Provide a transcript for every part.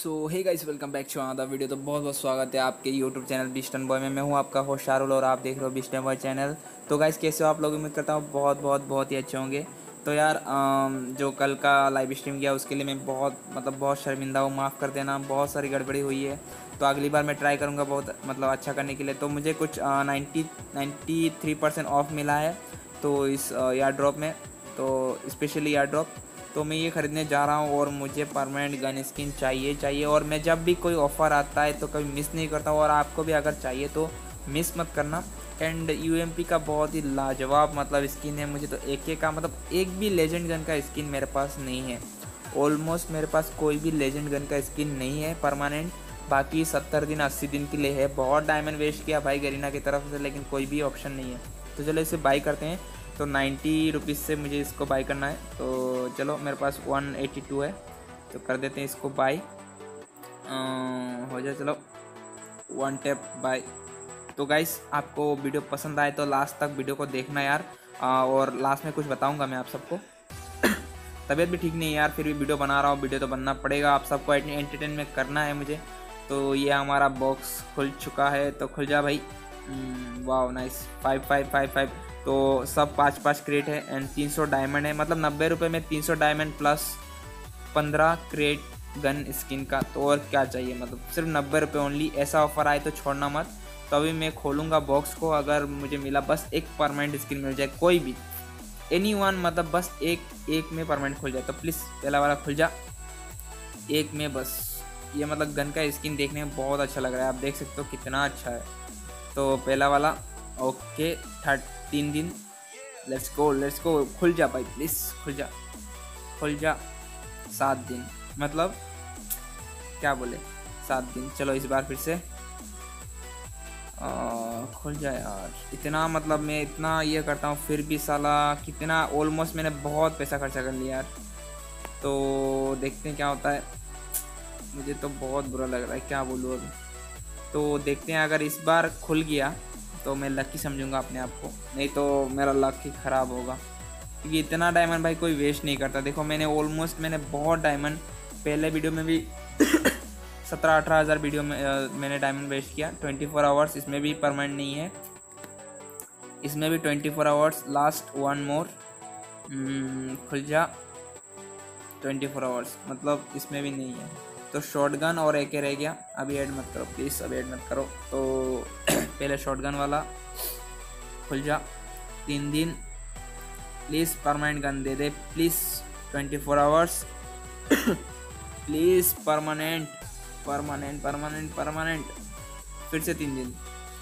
So hey guys, welcome back to another video. तो बहुत बहुत स्वागत है आपके यूट्यूब चैनल बिस्टन बॉय में। मैं हूं आपका होस्ट शारुल और आप देख रहे हो बिस्टन बॉय चैनल। तो गाइस, कैसे हो आप लोग? उम्मीद करता हूं बहुत ही अच्छे होंगे। तो यार जो कल का लाइव स्ट्रीम किया उसके लिए मैं बहुत शर्मिंदा हूँ। माफ़ कर देना, बहुत सारी गड़बड़ी हुई है। तो अगली बार मैं ट्राई करूँगा बहुत अच्छा करने के लिए। तो मुझे कुछ 93% ऑफ मिला है तो इस यार ड्रॉप में, तो स्पेशली यार ड्रॉप। तो मैं ये ख़रीदने जा रहा हूँ और मुझे परमानेंट गन स्किन चाहिए। और मैं जब भी कोई ऑफ़र आता है तो कभी मिस नहीं करता हूँ, और आपको भी अगर चाहिए तो मिस मत करना। एंड यूएमपी का बहुत ही लाजवाब स्किन है। मुझे तो AK का एक भी लेजेंड गन का स्किन मेरे पास नहीं है। ऑलमोस्ट मेरे पास कोई भी लेजेंड गन का स्किन नहीं है परमानेंट। बाकी 70 दिन 80 दिन के लिए है। बहुत डायमंड वेस्ट किया भाई गरीना की तरफ से, लेकिन कोई भी ऑप्शन नहीं है। तो चलो इसे बाई करते हैं। तो 90 रुपीज़ से मुझे इसको बाई करना है। तो चलो मेरे पास 182 है, तो कर देते हैं इसको बाई। हो जाए, चलो 1 टैप बाई। तो गाइस, आपको वीडियो पसंद आए तो लास्ट तक वीडियो को देखना यार। और लास्ट में कुछ बताऊंगा मैं आप सबको। तबीयत भी ठीक नहीं है यार, फिर भी वीडियो बना रहा हूँ। वीडियो तो बनना पड़ेगा, आप सबको एंटरटेनमेंट करना है मुझे। तो ये हमारा बॉक्स खुल चुका है, तो खुल जा भाई। वाह नाइस, 5555। तो सब 5-5 क्रेट है एंड 300 डायमंड है। 90 रुपये में 300 diamond plus 15 crate gun skin का। तो और क्या चाहिए, सिर्फ 90 रुपये ओनली। ऐसा ऑफर आए तो छोड़ना मत। तो अभी मैं खोलूँगा बॉक्स को। अगर मुझे मिला बस एक परमानेंट स्किन मिल जाए, कोई भी एनीवन, बस एक में परमानेंट खुल जाए तो प्लीज़ पहला वाला खुल जा एक में बस। ये गन का स्किन देखने में बहुत अच्छा लग रहा है, आप देख सकते हो कितना अच्छा है। तो पहला वाला ओके, 3 दिन। लेट्स गो, खुल जा भाई प्लीज़, खुल जा। 7 दिन, क्या बोले, 7 दिन। चलो इस बार फिर से खुल जाए यार। इतना मैं इतना ये करता हूँ फिर भी साला कितना, ऑलमोस्ट मैंने बहुत पैसा खर्चा कर लिया यार। तो देखते हैं क्या होता है। मुझे तो बहुत बुरा लग रहा है, क्या बोलूँ अभी। तो देखते हैं, अगर इस बार खुल गया तो मैं लकी समझूंगा अपने आप को, नहीं तो मेरा लक ही ख़राब होगा। क्योंकि इतना डायमंड भाई कोई वेस्ट नहीं करता। देखो मैंने बहुत डायमंड, पहले वीडियो में भी 17-18 हज़ार वीडियो में मैंने डायमंड वेस्ट किया। 24 आवर्स इसमें भी परमानेंट नहीं है, इसमें भी 24 आवर्स। लास्ट 1 मोर, खुल जा। 24 आवर्स इसमें भी नहीं है। तो शॉटगन और AK रह गया। अभी ऐड मत करो प्लीज़, अभी ऐड मत करो। तो पहले शॉटगन वाला खुल जा। 3 दिन प्लीज़, परमानेंट गन दे दे प्लीज़। 24 hours please, permanent. फिर से 3 दिन।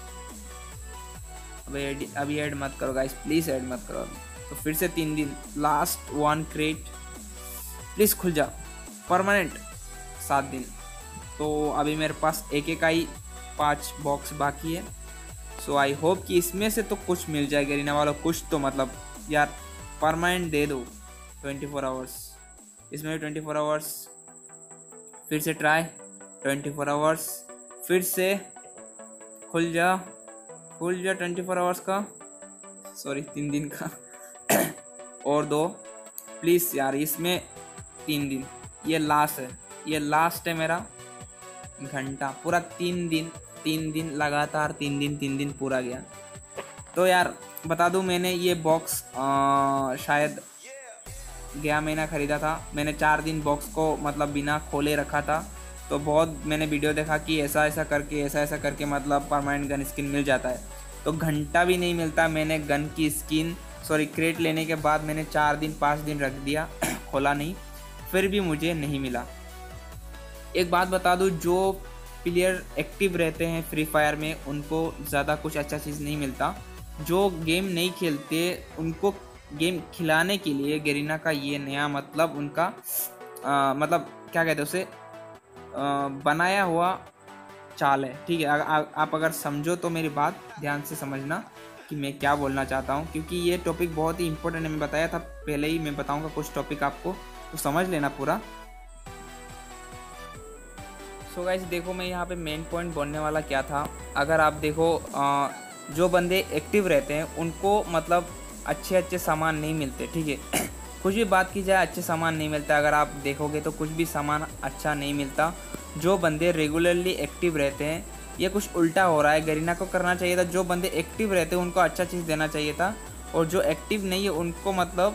अभी ऐड मत करो गाइस, प्लीज़ ऐड मत करो अभी। तो फिर से 3 दिन। लास्ट 1 क्रेट प्लीज़, खुल जा परमानेंट। 7 दिन। तो अभी मेरे पास AK का ही 5 बॉक्स बाकी है। सो आई होप कि इसमें से तो कुछ मिल जाए गरीना वालों, कुछ तो यार परमानेंट दे दो। 24 आवर्स, इसमें भी 24 आवर्स। फिर से ट्राई, 24 आवर्स। फिर से खुल जा 24 आवर्स का, सॉरी 3 दिन का। और 2 प्लीज़ यार, इसमें 3 दिन। ये लास्ट है मेरा घंटा पूरा। 3 दिन लगातार, 3 दिन पूरा गया। तो यार बता दूं, मैंने ये बॉक्स शायद गया महीना ख़रीदा था। मैंने 4 दिन बॉक्स को बिना खोले रखा था। तो बहुत मैंने वीडियो देखा कि ऐसा ऐसा करके परमानेंट गन स्किन मिल जाता है। तो घंटा भी नहीं मिलता। मैंने गन की स्किन क्रेट लेने के बाद मैंने 4 दिन 5 दिन रख दिया, खोला नहीं, फिर भी मुझे नहीं मिला। एक बात बता दूं, जो प्लेयर एक्टिव रहते हैं फ्री फायर में उनको ज़्यादा कुछ अच्छा चीज़ नहीं मिलता। जो गेम नहीं खेलते उनको गेम खिलाने के लिए गरीना का ये नया उनका क्या कहते हैं उसे, बनाया हुआ चाल है। ठीक है, आप अगर समझो तो मेरी बात ध्यान से समझना कि मैं क्या बोलना चाहता हूँ। क्योंकि ये टॉपिक बहुत ही इंपॉर्टेंट है। मैं बताया था पहले ही, मैं बताऊँगा कुछ टॉपिक आपको, तो समझ लेना पूरा। सो गाइस देखो, मैं यहाँ पे मेन पॉइंट बोलने वाला क्या था। अगर आप देखो, जो बंदे एक्टिव रहते हैं उनको अच्छे सामान नहीं मिलते। ठीक है, कुछ भी बात की जाए अच्छे सामान नहीं मिलता। अगर आप देखोगे तो कुछ भी सामान अच्छा नहीं मिलता। जो बंदे रेगुलरली एक्टिव रहते हैं, ये कुछ उल्टा हो रहा है। गरीना को करना चाहिए था, जो बंदे एक्टिव रहते हैं उनको अच्छा चीज़ देना चाहिए था, और जो एक्टिव नहीं है उनको मतलब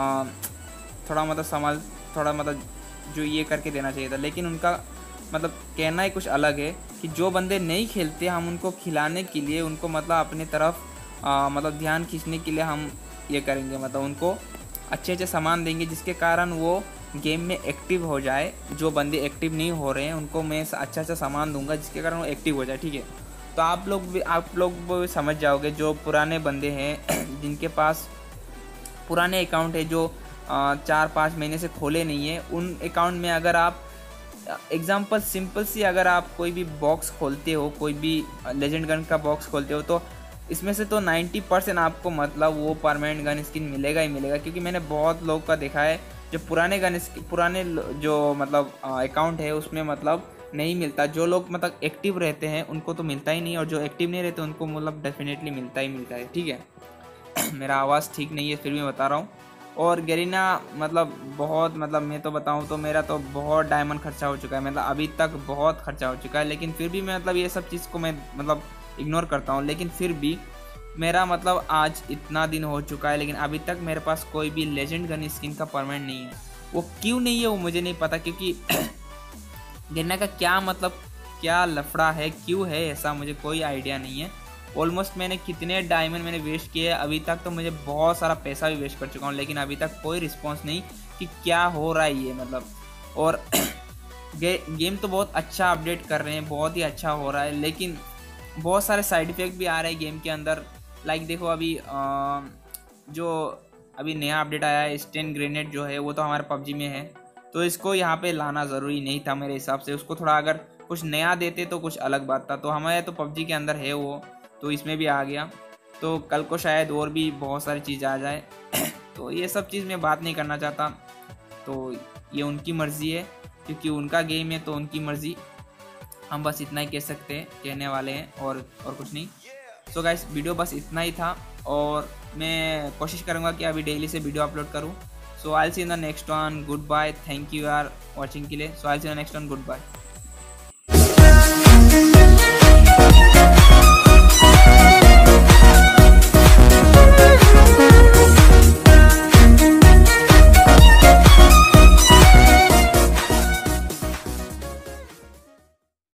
थोड़ा मतलब जो ये करके देना चाहिए था। लेकिन उनका मतलब कहना ही कुछ अलग है कि जो बंदे नहीं खेलते हम उनको खिलाने के लिए, उनको मतलब अपनी तरफ मतलब ध्यान खींचने के लिए हम ये करेंगे, मतलब उनको अच्छे अच्छे सामान देंगे जिसके कारण वो गेम में एक्टिव हो जाए। जो बंदे एक्टिव नहीं हो रहे हैं उनको मैं अच्छा अच्छा सामान दूंगा जिसके कारण वो एक्टिव हो जाए, ठीक है। तो आप लोग भी समझ जाओगे, जो पुराने बंदे हैं जिनके पास पुराने अकाउंट है, जो 4-5 महीने से खोले नहीं है, उन अकाउंट में अगर आप एग्जाम्पल सिंपल सी अगर आप कोई भी बॉक्स खोलते हो, कोई भी लेजेंड गन का बॉक्स खोलते हो, तो इसमें से तो 90% आपको मतलब वो परमानेंट गन स्किन मिलेगा ही मिलेगा। क्योंकि मैंने बहुत लोग का देखा है जो पुराने जो मतलब अकाउंट है उसमें मतलब नहीं मिलता। जो लोग मतलब एक्टिव रहते हैं उनको तो मिलता ही नहीं, और जो एक्टिव नहीं रहते उनको मतलब डेफिनेटली मिलता ही मिलता है, ठीक है। मेरा आवाज़ ठीक नहीं है फिर भी बता रहा हूँ। और गरीना मतलब बहुत मतलब मैं तो बताऊँ तो मेरा तो बहुत डायमंड खर्चा हो चुका है, मतलब अभी तक बहुत खर्चा हो चुका है। लेकिन फिर भी मैं मतलब ये सब चीज़ को मैं मतलब इग्नोर करता हूँ। लेकिन फिर भी मेरा मतलब आज इतना दिन हो चुका है, लेकिन अभी तक मेरे पास कोई भी लेजेंड गन स्किन का परमानेंट नहीं है। वो क्यों नहीं है वो मुझे नहीं पता, क्योंकि गन्ना का क्या मतलब क्या लफड़ा है, क्यों है ऐसा, मुझे कोई आइडिया नहीं है। ऑलमोस्ट मैंने कितने डायमंड मैंने वेस्ट किए अभी तक, तो मुझे बहुत सारा पैसा भी वेस्ट कर चुका हूँ, लेकिन अभी तक कोई रिस्पॉन्स नहीं कि क्या हो रहा है ये मतलब। और गेम तो बहुत अच्छा अपडेट कर रहे हैं, बहुत ही अच्छा हो रहा है, लेकिन बहुत सारे साइड इफ़ेक्ट भी आ रहे हैं गेम के अंदर। लाइक देखो अभी जो अभी नया अपडेट आया है स्टेन ग्रेनेड जो है, वो तो हमारे पबजी में है, तो इसको यहाँ पे लाना ज़रूरी नहीं था मेरे हिसाब से। उसको थोड़ा अगर कुछ नया देते तो कुछ अलग बात था। तो हमारे तो पबजी के अंदर है वो, तो इसमें भी आ गया। तो कल को शायद और भी बहुत सारी चीज़ आ जाए तो ये सब चीज़ मैं बात नहीं करना चाहता। तो ये उनकी मर्ज़ी है, क्योंकि उनका गेम है तो उनकी मर्ज़ी। हम बस इतना ही कह सकते हैं, कहने वाले हैं, और कुछ नहीं। सो गाइस वीडियो बस इतना ही था, और मैं कोशिश करूँगा कि अभी डेली से वीडियो अपलोड करूँ। So I will see in the next one, goodbye, thank you यार वॉचिंग के लिए। So I will see in the next one, good bye.